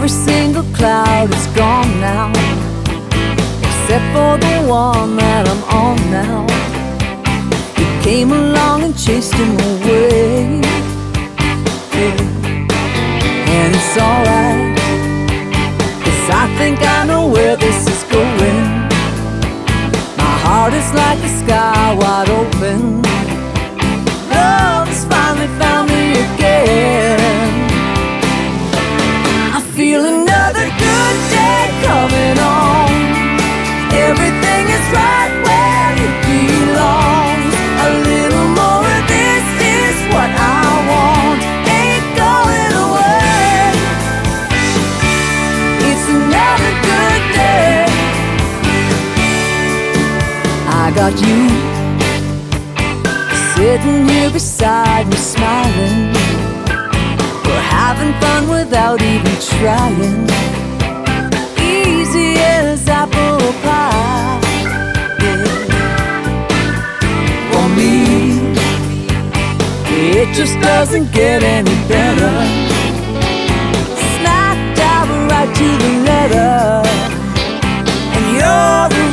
Every single cloud is gone now, except for the one that I'm on now. You came along and chased him away, yeah. And it's alright, 'cause I think I know where this is going. My heart is like the sky wide open. Love has finally found me again. I feel another good day coming on. Everything is right where it belongs. A little more of this is what I want. Ain't going away. It's another good day. I got you sitting here beside me smiling. We're having fun without even trying. Easy as apple pie, yeah. For me, it just doesn't get any better. Smack dab right to the letter. And you're the